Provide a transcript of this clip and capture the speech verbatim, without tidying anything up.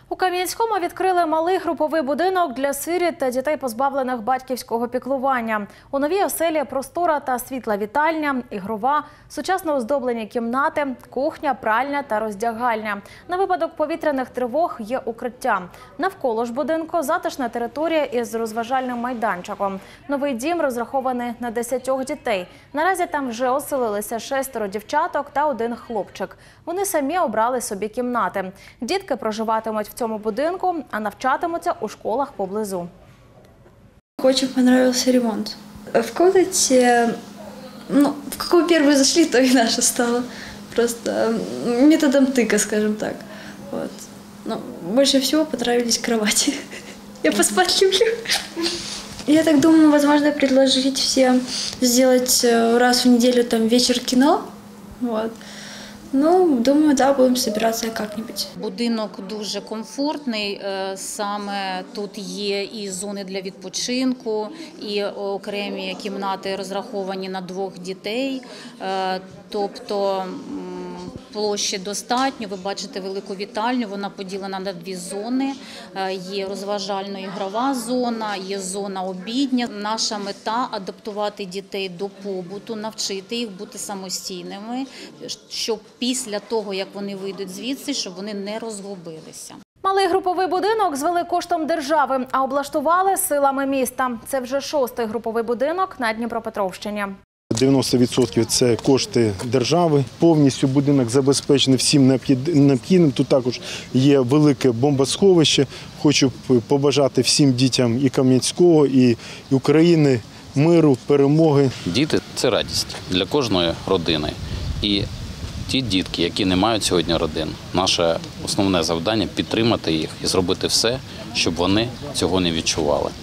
У Кам'янському відкрили малий груповий будинок для сиріт та дітей, позбавлених батьківського піклування. У новій оселі простора та світла вітальня, ігрова, сучасно оздоблені кімнати, кухня, пральня та роздягальня. На випадок повітряних тривог є укриття. Навколо ж будинку затишна територія із розважальним майданчиком. Новий дім розрахований на десятьох дітей. Наразі там вже оселилися шестеро дівчаток та один хлопчик. Вони самі обрали собі кімнати. Дітки проживатимуть в цьому будинку, а навчатимуться у школах поблизу. Очень понравился ремонт. В комнате, ну, в какую первую зашли, то и наша стала. Просто методом тыка, скажем так. Вот. Но больше всего понравились кровати. Я поспать люблю. Я так думаю, возможно, предложить всем сделать раз в неделю там вечер кино. Вот. Ну, думаю, да, будемо збиратися як-небудь. Будинок дуже комфортний, саме тут є і зони для відпочинку, і окремі кімнати розраховані на двох дітей, тобто площі достатньо. Ви бачите велику вітальню, вона поділена на дві зони. Є розважально-ігрова зона, є зона обідня. Наша мета – адаптувати дітей до побуту, навчити їх бути самостійними, щоб після того, як вони вийдуть звідси, щоб вони не розгубилися. Малий груповий будинок звели коштом держави, а облаштували силами міста. Це вже шостий груповий будинок на Дніпропетровщині. дев'яносто відсотків – це кошти держави. Повністю будинок забезпечений всім необхідним. Тут також є велике бомбосховище. Хочу побажати всім дітям і Кам'янського, і України миру, перемоги. Діти – це радість для кожної родини. І ті дітки, які не мають сьогодні родин, наше основне завдання – підтримати їх і зробити все, щоб вони цього не відчували.